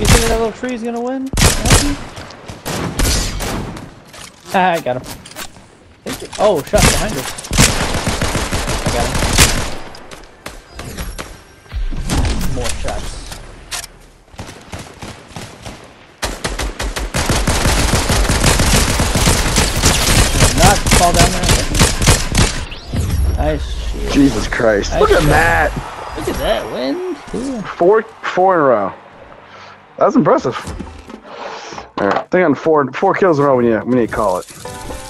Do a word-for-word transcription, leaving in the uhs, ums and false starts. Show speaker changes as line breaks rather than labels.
You think that little tree's gonna win? Ah, I got him. Oh, shot behind us. I got him. More shots. Not fall down there. Nice shit.
Jesus Christ!
Nice
Look at
shot.
that.
Look at that wind. Ooh.
Four, four in a row. That was impressive. All right, I think on four, four kills in a row. We need, we need to call it.